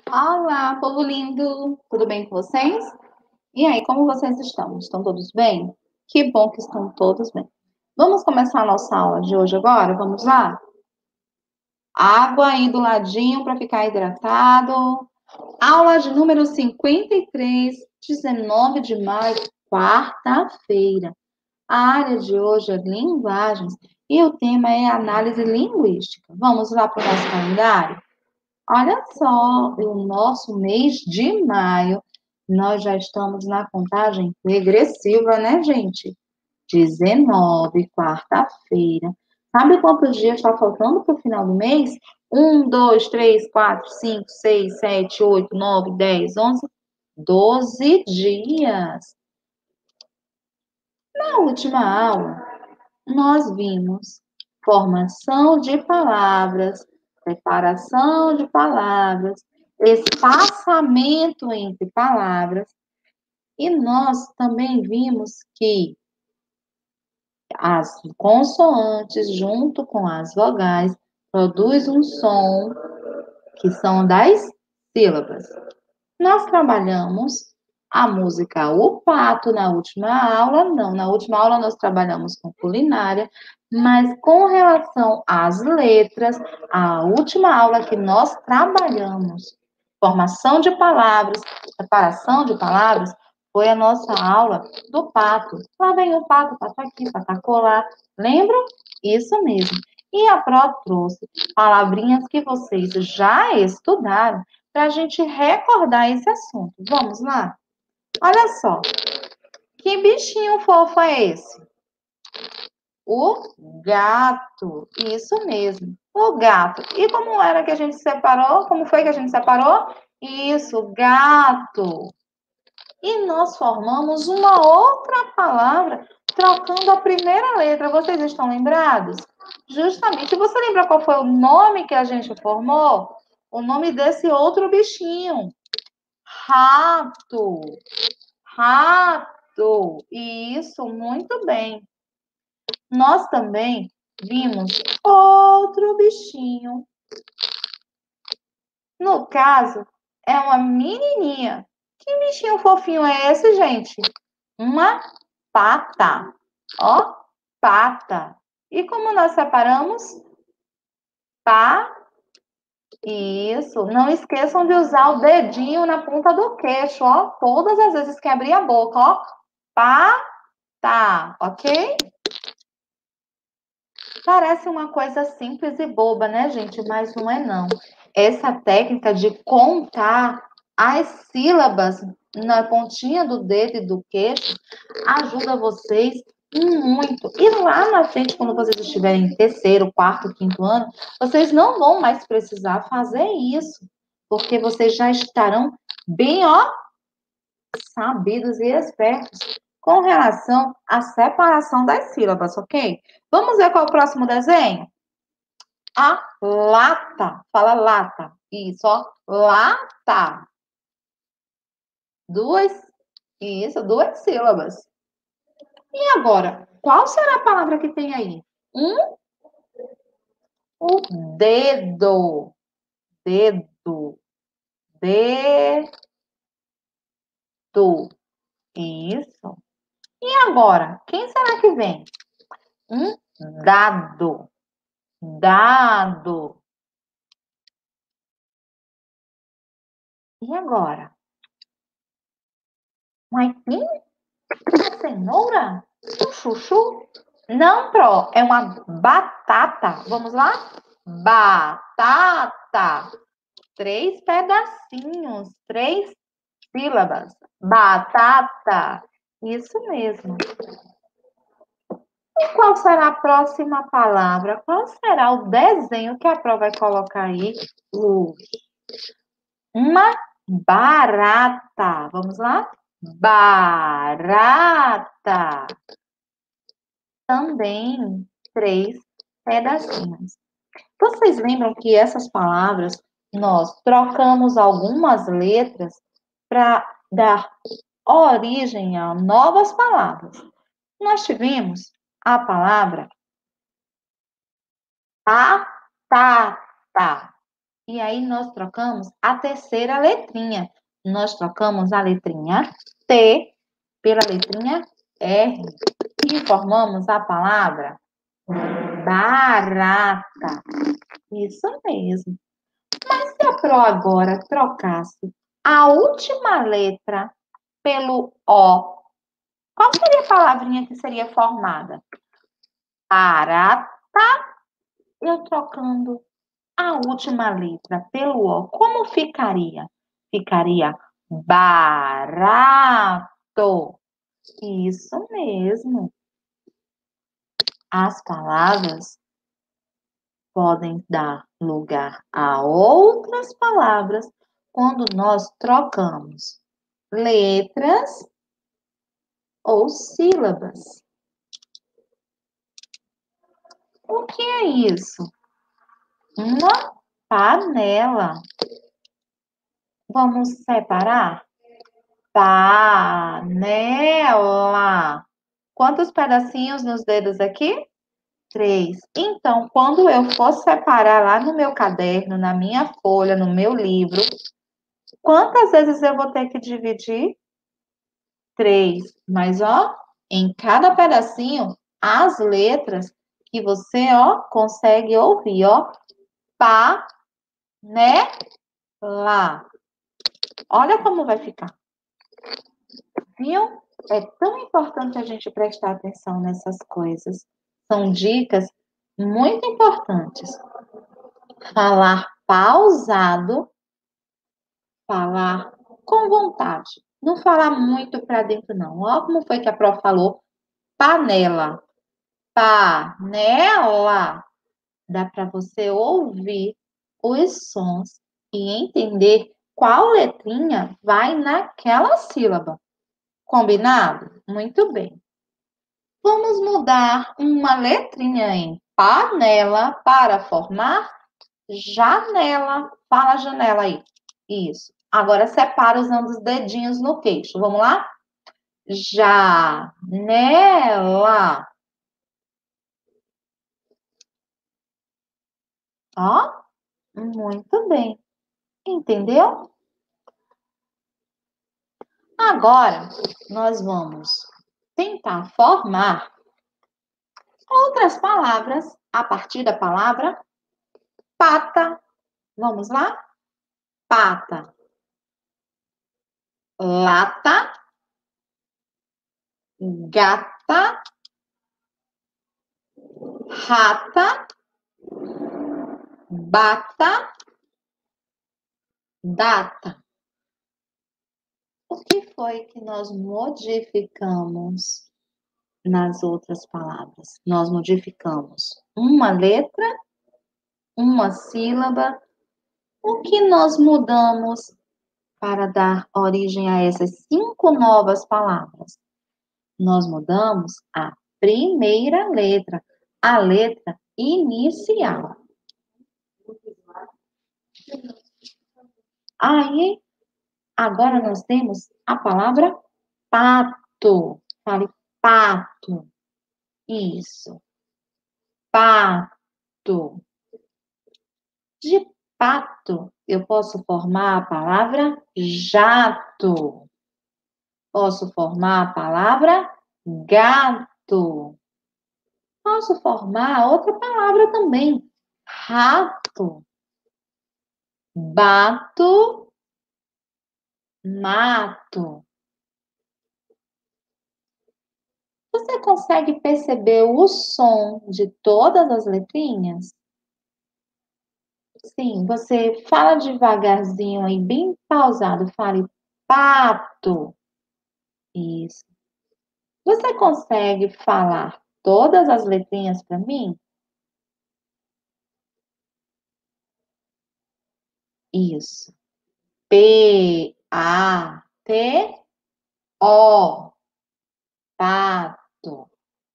Olá, povo lindo! Tudo bem com vocês? E aí, como vocês estão? Estão todos bem? Que bom que estão todos bem. Vamos começar a nossa aula de hoje agora? Vamos lá? Água aí do ladinho para ficar hidratado. Aula de número 53, 19 de maio, quarta-feira. A área de hoje é linguagens e o tema é análise linguística. Vamos lá para o nosso calendário? Olha só, o nosso mês de maio, nós já estamos na contagem regressiva, né, gente? 19, quarta-feira. Sabe quantos dias está faltando para o final do mês? 1, 2, 3, 4, 5, 6, 7, 8, 9, 10, 11, 12 dias. Na última aula, nós vimos formação de palavras, preparação de palavras, espaçamento entre palavras, e nós também vimos que as consoantes junto com as vogais produz um som que são das sílabas. Nós trabalhamos a música O Pato na última aula, não, na última aula nós trabalhamos com culinária, mas com relação às letras, a última aula que nós trabalhamos formação de palavras, preparação de palavras, foi a nossa aula do pato. Lá vem o pato, pato aqui, pato colar. Lembram? Isso mesmo. E a Pró trouxe palavrinhas que vocês já estudaram para a gente recordar esse assunto. Vamos lá? Olha só. Que bichinho fofo é esse? O gato. Isso mesmo. O gato. E como era que a gente separou? Como foi que a gente separou? Isso, gato. E nós formamos uma outra palavra trocando a primeira letra. Vocês estão lembrados? Justamente. Você lembra qual foi o nome que a gente formou? O nome desse outro bichinho. Rato. Rato. Isso, muito bem. Nós também vimos outro bichinho. No caso, é uma menininha. Que bichinho fofinho é esse, gente? Uma pata. Ó, pata. E como nós separamos? Pá. Isso. Não esqueçam de usar o dedinho na ponta do queixo, ó. Todas as vezes que abrir a boca, ó. Pá, tá, ok? Parece uma coisa simples e boba, né, gente? Mas não é, não. Essa técnica de contar as sílabas na pontinha do dedo e do queixo ajuda vocês muito. E lá na frente, quando vocês estiverem em terceiro, quarto, quinto ano, vocês não vão mais precisar fazer isso, porque vocês já estarão bem, ó, sabidos e espertos com relação à separação das sílabas, ok? Vamos ver qual é o próximo desenho? A lata. Fala lata. Isso, ó. Lata. Duas. Isso, duas sílabas. E agora, qual será a palavra que tem aí? O dedo. Dedo. Dedo. Isso. E agora, quem será que vem? Um dado. Dado. E agora? Um aipim? Uma cenoura? Um chuchu? Não, Pro, é uma batata. Vamos lá? Batata. Três pedacinhos, três sílabas. Batata. Isso mesmo. E qual será a próxima palavra? Qual será o desenho que a Pro vai colocar aí? Uma barata. Vamos lá? Barata. Também três pedacinhos. Vocês lembram que essas palavras nós trocamos algumas letras para dar origem a novas palavras? Nós tivemos a palavra batata. E aí nós trocamos a terceira letrinha. Nós trocamos a letrinha T pela letrinha R e formamos a palavra barata. Isso mesmo. Mas se a Pro agora trocasse a última letra pelo O, qual seria a palavrinha que seria formada? Barata, eu trocando a última letra pelo O, como ficaria? Ficaria barato. Isso mesmo. As palavras podem dar lugar a outras palavras quando nós trocamos letras ou sílabas. O que é isso? Uma panela. Vamos separar? Panela. Quantos pedacinhos nos dedos aqui? 3. Então, quando eu for separar lá no meu caderno, na minha folha, no meu livro, quantas vezes eu vou ter que dividir? 3. Mas, ó, em cada pedacinho, as letras que você, ó, consegue ouvir, ó. Pá, né, lá. Olha como vai ficar. Viu? É tão importante a gente prestar atenção nessas coisas. São dicas muito importantes. Falar pausado, falar com vontade. Não falar muito para dentro, não. Olha como foi que a Prof falou. Panela. Panela. Dá para você ouvir os sons e entender qual letrinha vai naquela sílaba. Combinado? Muito bem. Vamos mudar uma letrinha em panela para formar janela. Fala janela aí. Isso. Agora separa usando os dedinhos no queixo. Vamos lá? Janela. Ó, muito bem. Entendeu? Agora, nós vamos tentar formar outras palavras a partir da palavra pata. Vamos lá? Pata. Lata. Gata. Rata. Bata. Data. O que foi que nós modificamos nas outras palavras? Nós modificamos uma letra, uma sílaba. O que nós mudamos para dar origem a essas 5 novas palavras? Nós mudamos a primeira letra, a letra inicial. Aí, agora nós temos a palavra pato. Fale pato. Isso. Pato. De pato, eu posso formar a palavra jato. Posso formar a palavra gato. Posso formar outra palavra também. Rato. Bato. Mato. Você consegue perceber o som de todas as letrinhas? Sim, você fala devagarzinho aí, bem pausado. Fale pato. Isso. Você consegue falar todas as letrinhas para mim? Isso. P-A-T-O. Pato.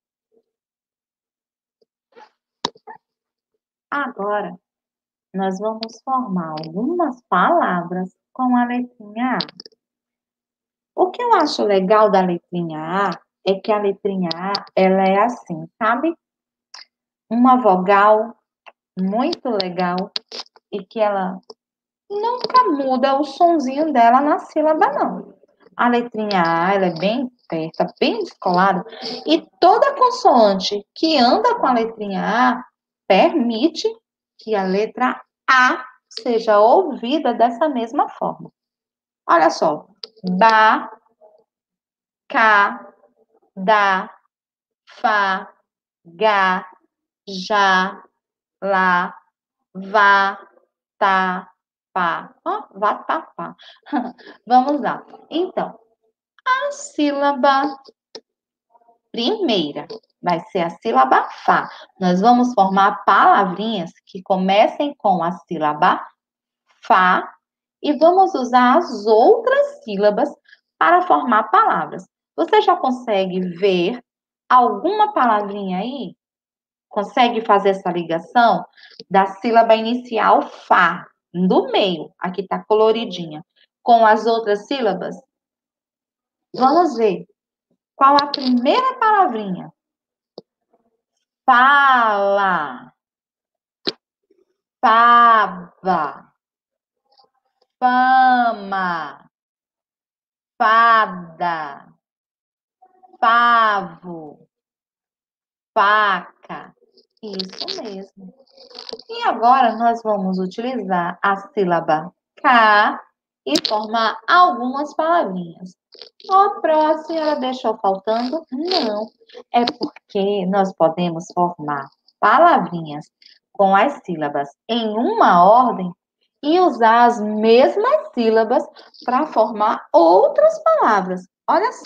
Agora, nós vamos formar algumas palavras com a letrinha A. O que eu acho legal da letrinha A é que a letrinha A, ela é assim, sabe? Uma vogal muito legal e que ela nunca muda o sonzinho dela na sílaba, não. A letrinha A, ela é bem perto, bem descolada, e toda consoante que anda com a letrinha A permite que a letra A seja ouvida dessa mesma forma. Olha só. Ba, ca, da, fa, ga, já, lá, vá, tá, pá. Ó, vá, tá, pá. Vamos lá. Então, a sílaba primeira vai ser a sílaba Fá. Nós vamos formar palavrinhas que comecem com a sílaba Fá e vamos usar as outras sílabas para formar palavras. Você já consegue ver alguma palavrinha aí? Consegue fazer essa ligação da sílaba inicial Fá, do meio, aqui está coloridinha, com as outras sílabas? Vamos ver. Qual a primeira palavrinha? Fala, fava, fama, fada, favo, faca. Isso mesmo. E agora nós vamos utilizar a sílaba K e formar algumas palavrinhas. O próximo, a senhora deixou faltando? Não. É porque nós podemos formar palavrinhas com as sílabas em uma ordem e usar as mesmas sílabas para formar outras palavras. Olha só.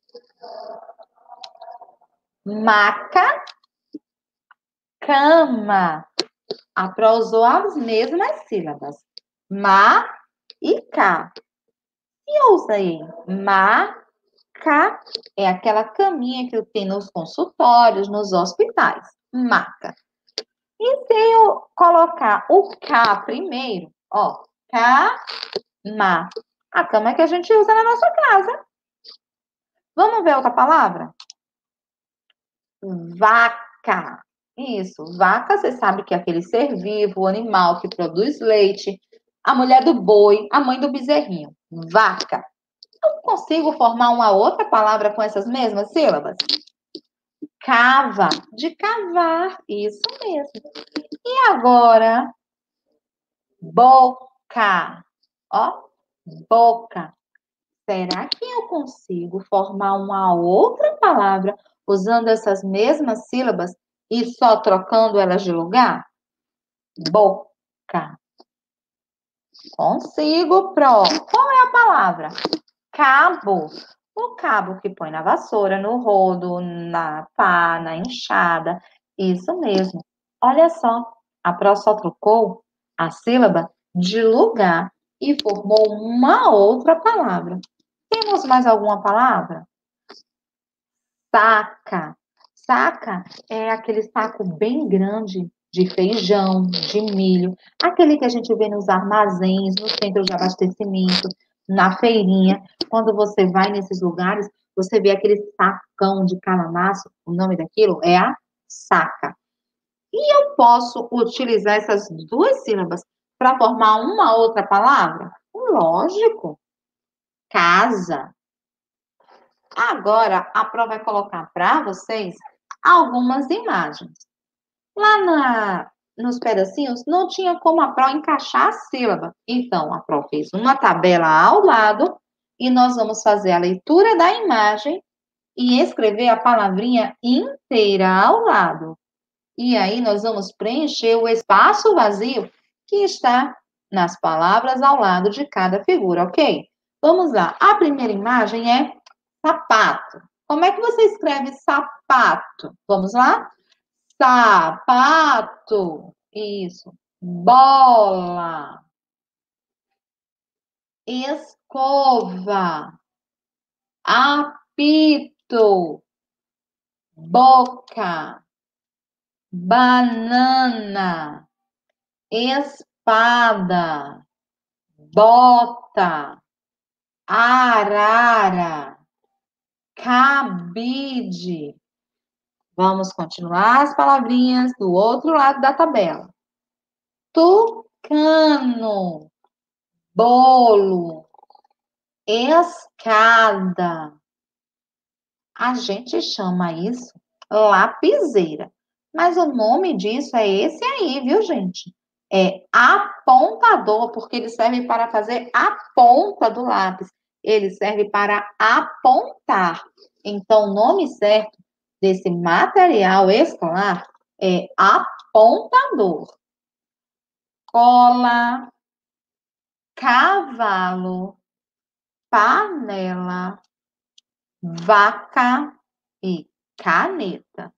Maca, cama. A Pro usou as mesmas sílabas. Ma e cá. E eu usei maca, é aquela caminha que tem nos consultórios, nos hospitais. Maca. E se eu colocar o K primeiro, ó, cama. A cama que a gente usa na nossa casa. Vamos ver outra palavra? Vaca. Isso, vaca, você sabe que é aquele ser vivo, o animal que produz leite, a mulher do boi, a mãe do bezerrinho. Vaca. Eu consigo formar uma outra palavra com essas mesmas sílabas? Cava, de cavar, isso mesmo. E agora, boca, ó, boca. Será que eu consigo formar uma outra palavra usando essas mesmas sílabas e só trocando elas de lugar? Boca. Consigo, Pro. Qual é a palavra? Cabo. O cabo que põe na vassoura, no rodo, na pá, na enxada. Isso mesmo. Olha só, a Pro só trocou a sílaba de lugar e formou uma outra palavra. Temos mais alguma palavra? Saca. Saca é aquele saco bem grande de feijão, de milho, aquele que a gente vê nos armazéns, no centro de abastecimento, na feirinha. Quando você vai nesses lugares, você vê aquele sacão de calamaço, o nome daquilo é a saca. E eu posso utilizar essas duas sílabas para formar uma outra palavra? Lógico. Casa. Agora, a Pro vai colocar para vocês algumas imagens. Lá nos pedacinhos, não tinha como a Pro encaixar a sílaba. Então, a Pro fez uma tabela ao lado e nós vamos fazer a leitura da imagem e escrever a palavrinha inteira ao lado. E aí, nós vamos preencher o espaço vazio que está nas palavras ao lado de cada figura, ok? Vamos lá. A primeira imagem é sapato. Como é que você escreve sapato? Vamos lá? Sapato. Isso. Bola. Escova. Apito. Boca. Banana. Espada. Bota. Arara. Cabide. Vamos continuar as palavrinhas do outro lado da tabela. tucano, bolo, escada. A gente chama isso lapiseira. Mas o nome disso é esse aí, viu, gente? É apontador, porque ele serve para fazer a ponta do lápis. Ele serve para apontar. Então, o nome certo desse material escolar é apontador. Cola, cavalo, panela, vaca e caneta.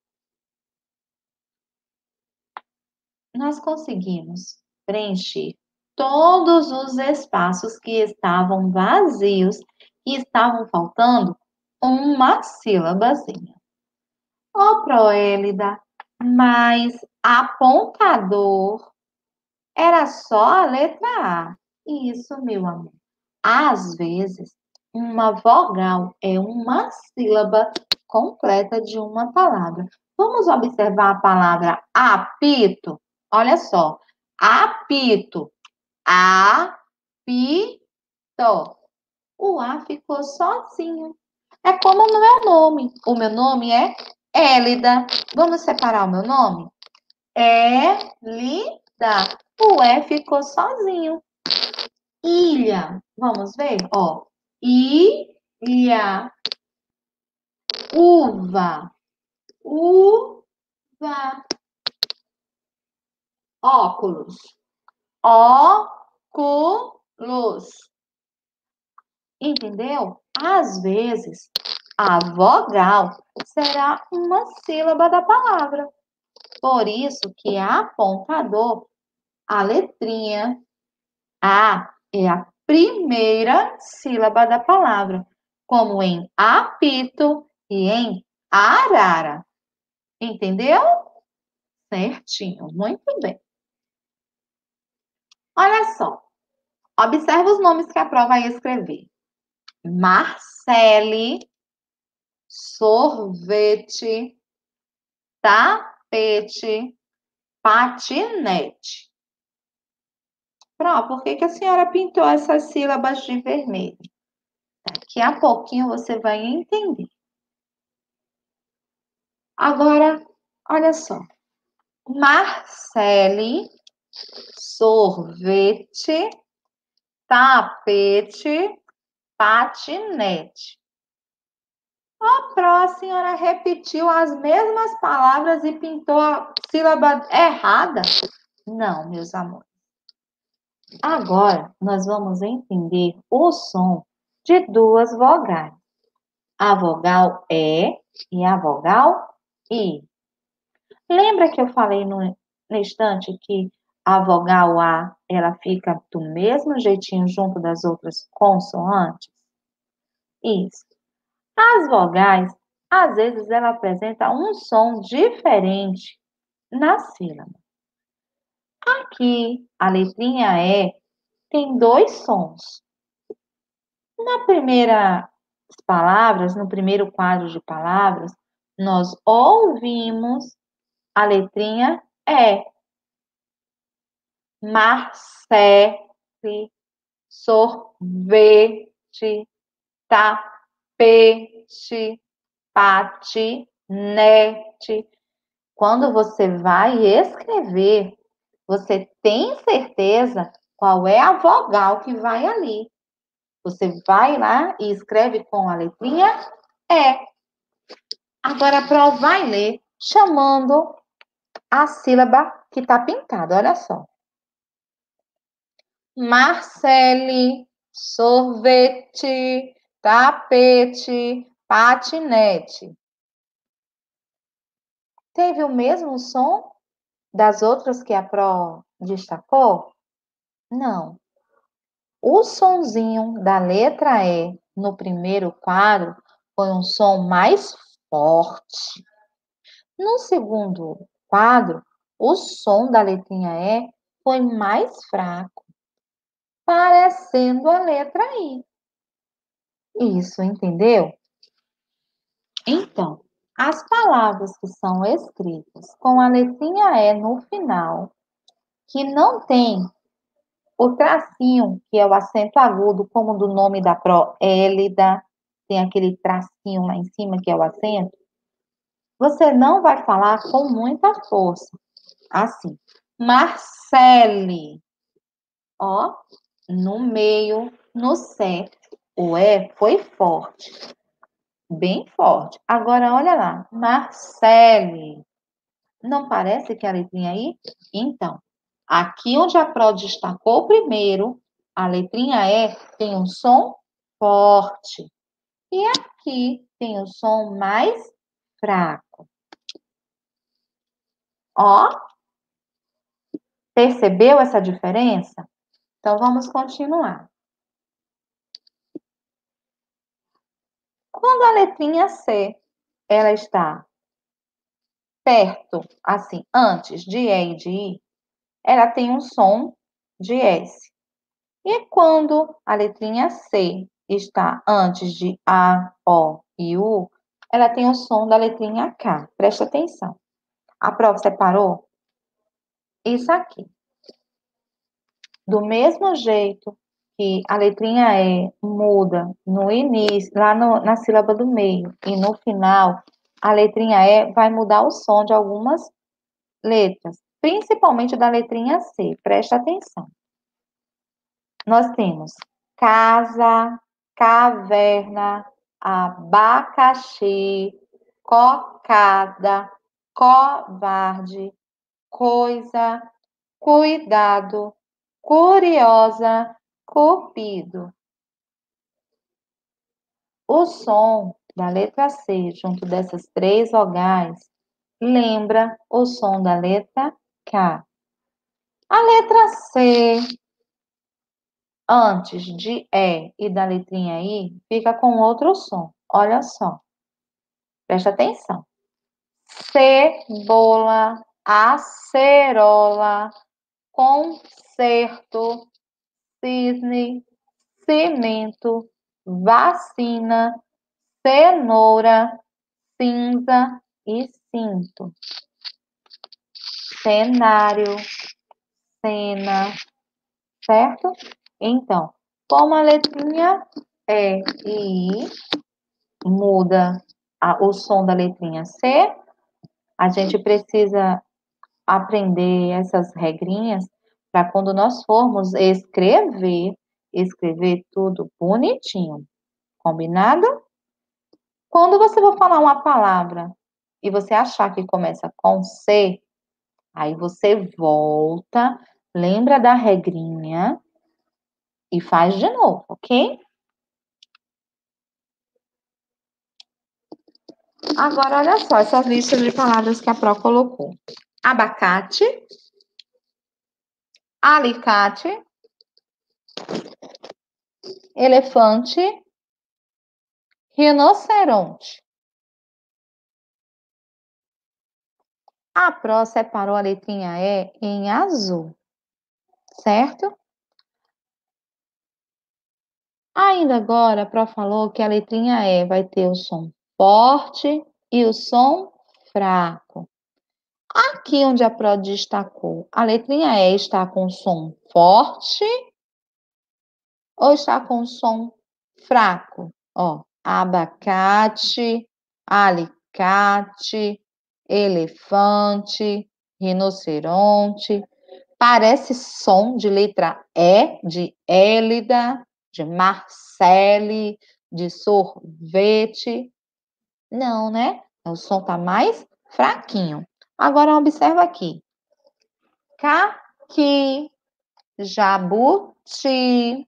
Nós conseguimos preencher todos os espaços que estavam vazios e estavam faltando uma sílabazinha. Ó, Proélida, mas apontador era só a letra A. Isso, meu amor. Às vezes, uma vogal é uma sílaba completa de uma palavra. Vamos observar a palavra apito? Olha só. Apito. Apito. O A ficou sozinho. É como o meu nome. O meu nome é Élida. Vamos separar o meu nome? Élida. O E ficou sozinho. Ilha. Vamos ver? Ó. Ilha. Uva. Uva. Óculos. Óculos. Entendeu? Às vezes, a vogal será uma sílaba da palavra. Por isso que apontador, a letrinha A é a primeira sílaba da palavra, como em apito e em arara. Entendeu? Certinho, muito bem. Olha só, observa os nomes que a prova vai escrever. Marcele, sorvete, tapete, patinete. Pró, por que a senhora pintou essas sílabas de vermelho? Daqui a pouquinho você vai entender. Agora, olha só. Marcele, sorvete, tapete, patinete. A senhora repetiu as mesmas palavras e pintou a sílaba errada? Não, meus amores. Agora, nós vamos entender o som de duas vogais. A vogal E e a vogal I. Lembra que eu falei no instante que a vogal A, ela fica do mesmo jeitinho junto das outras consoantes? Isso. As vogais, às vezes, ela apresenta um som diferente na sílaba. Aqui, a letrinha E tem dois sons. Na primeira palavras, no primeiro quadro de palavras, nós ouvimos a letrinha E. Marcele, sorvete, tapete, patinete. Quando você vai escrever, você tem certeza qual é a vogal que vai ali. Você vai lá e escreve com a letrinha E. Agora, a prova vai ler chamando a sílaba que está pintada. Olha só. Marcele, sorvete, tapete, patinete. Teve o mesmo som das outras que a Pro destacou? Não. O sonzinho da letra E no primeiro quadro foi um som mais forte. No segundo quadro, o som da letrinha E foi mais fraco, parecendo a letra I. Isso, entendeu? Então, as palavras que são escritas com a letrinha E no final que não tem o tracinho, que é o acento agudo, como do nome da proélida, tem aquele tracinho lá em cima, que é o acento, você não vai falar com muita força. Assim, Marcele, ó, no meio, no centro, o E foi forte, bem forte. Agora, olha lá, Marcele, não parece que a letrinha aí? Então, aqui onde a Pro destacou primeiro, a letrinha E tem um som forte. E aqui tem o som mais fraco. Ó, percebeu essa diferença? Então, vamos continuar. Quando a letrinha C, ela está perto, assim, antes de E e de I, ela tem um som de S. E quando a letrinha C está antes de A, O e U, ela tem o som da letrinha K. Presta atenção. A prova separou isso aqui. Do mesmo jeito que a letrinha E muda no início, lá na sílaba do meio, e no final, a letrinha E vai mudar o som de algumas letras, principalmente da letrinha C. Presta atenção. Nós temos casa, caverna, abacaxi, cocada, covarde, coisa, cuidado, curiosa, cupido. O som da letra C junto dessas três vogais lembra o som da letra K. A letra C antes de E da letrinha I, fica com outro som. Olha só. Presta atenção. Cebola, acerola, concerto, cisne, cimento, vacina, cenoura, cinza e cinto. Cenário, cena, certo? Então, como a letrinha E e I muda o som da letrinha C, a gente precisa aprender essas regrinhas para quando nós formos escrever tudo bonitinho. Combinado? Quando você for falar uma palavra e você achar que começa com C, aí você volta, lembra da regrinha e faz de novo, ok? Agora, olha só essas listas de palavras que a Pro colocou. Abacate, alicate, elefante, rinoceronte. A Pro separou a letrinha E em azul, certo? Ainda agora, a Pro falou que a letrinha E vai ter o som forte e o som fraco. Aqui onde a Pro destacou, a letrinha E está com som forte ou está com som fraco? Ó, abacate, alicate, elefante, rinoceronte. Parece som de letra E, de Élida, de Marcele, de sorvete. Não, né? O som tá mais fraquinho. Agora observa aqui. Caqui, jabuti,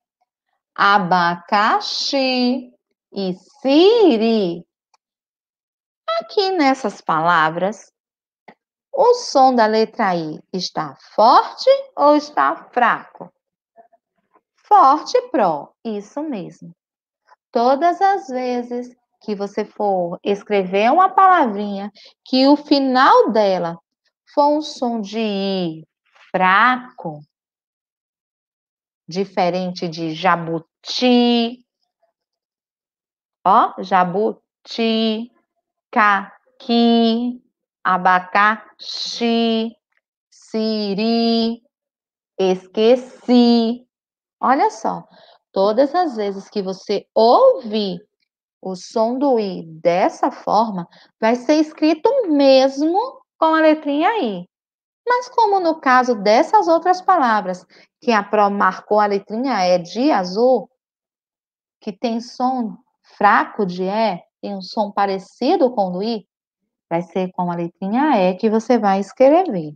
abacaxi e siri. Aqui nessas palavras, o som da letra I está forte ou está fraco? Forte, Pro, isso mesmo. Todas as vezes que você for escrever uma palavrinha que o final dela for um som de I fraco, diferente de jabuti, ó, jabuti, caqui, abacaxi, siri, esqueci. Olha só, todas as vezes que você ouvir o som do I dessa forma, vai ser escrito mesmo com a letrinha I. Mas como no caso dessas outras palavras, que a Pro marcou a letrinha E de azul, que tem som fraco de E, tem um som parecido com o do I, vai ser com a letrinha E que você vai escrever.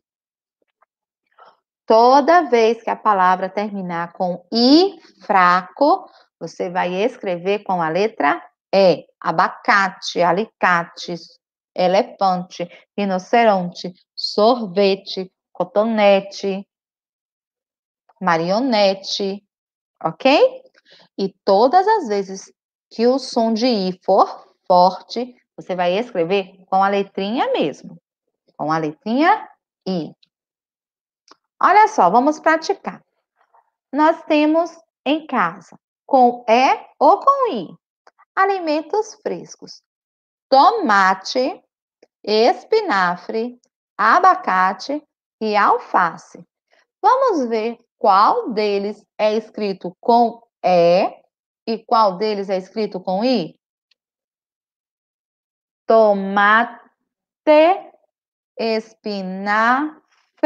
Toda vez que a palavra terminar com I fraco, você vai escrever com a letra E. Abacate, alicate, elefante, rinoceronte, sorvete, cotonete, marionete, ok? E todas as vezes que o som de I for forte, você vai escrever com a letrinha mesmo, com a letrinha I. Olha só, vamos praticar. Nós temos em casa, com E ou com I, alimentos frescos: tomate, espinafre, abacate e alface. Vamos ver qual deles é escrito com E qual deles é escrito com I? Tomate, espinafre,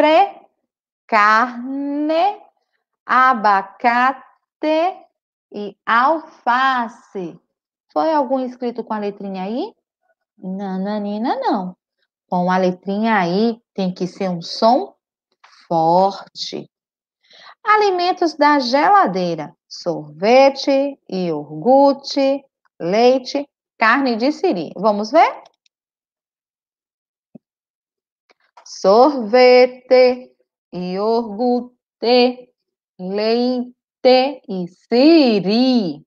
carne, abacate e alface. Foi algum escrito com a letrinha I? Nananina, não. Com a letrinha I tem que ser um som forte. Alimentos da geladeira: sorvete, iogurte, leite, carne de siri. Vamos ver? Sorvete, iogurte, leite e siri.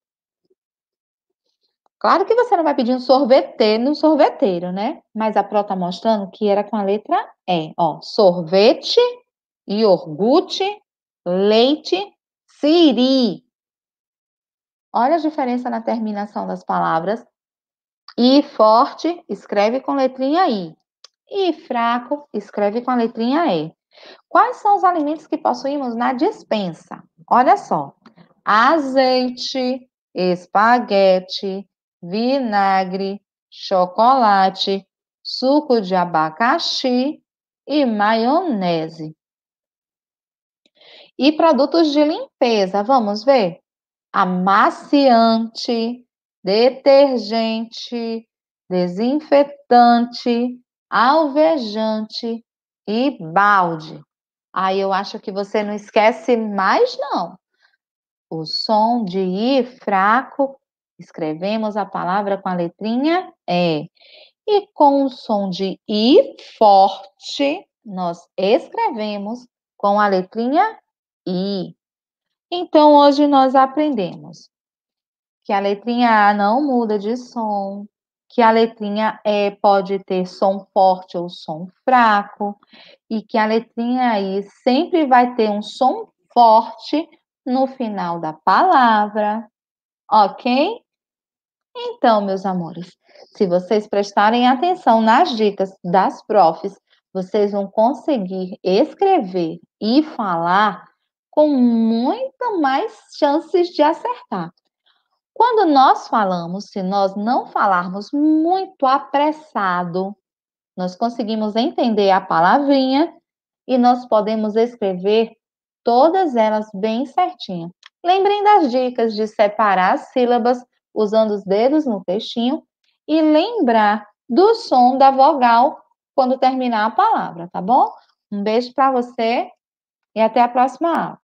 Claro que você não vai pedir um sorvete no sorveteiro, né? Mas a Pro tá mostrando que era com a letra E. Ó, sorvete, iogurte, leite, siri. Olha a diferença na terminação das palavras. I forte, escreve com letrinha I. I fraco, escreve com a letrinha E. Quais são os alimentos que possuímos na despensa? Olha só: azeite, espaguete, vinagre, chocolate, suco de abacaxi e maionese. E produtos de limpeza, vamos ver? Amaciante, detergente, desinfetante, alvejante e balde. Aí eu acho que você não esquece mais, não. O som de I fraco, escrevemos a palavra com a letrinha E. E com o som de I forte, nós escrevemos com a letrinha I. Então, hoje nós aprendemos que a letrinha A não muda de som, que a letrinha E pode ter som forte ou som fraco, e que a letrinha I sempre vai ter um som forte no final da palavra, ok? Então, meus amores, se vocês prestarem atenção nas dicas das profs, vocês vão conseguir escrever e falar com muito mais chances de acertar. Quando nós falamos, se nós não falarmos muito apressado, nós conseguimos entender a palavrinha e nós podemos escrever todas elas bem certinho. Lembrem das dicas de separar as sílabas usando os dedos no textinho e lembrar do som da vogal quando terminar a palavra, tá bom? Um beijo para você e até a próxima aula.